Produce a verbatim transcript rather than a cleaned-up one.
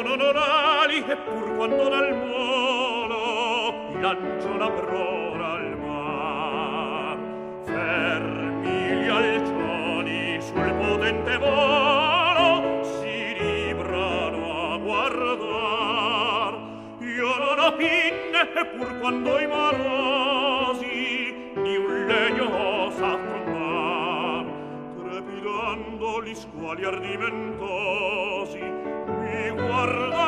non ho ali, eppur quando dal molo lancio la prora al mar. Fermi gli alcioni sul potente volo, si librano a guardar. Io non ho pinne, eppur quando i marosi di un legno osa tronnar. Trepidando gli squali ardimentosi mi guardano